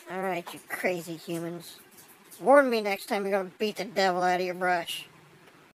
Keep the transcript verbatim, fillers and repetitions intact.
Alright, you crazy humans. Warn me next time you're gonna beat the devil out of your brush.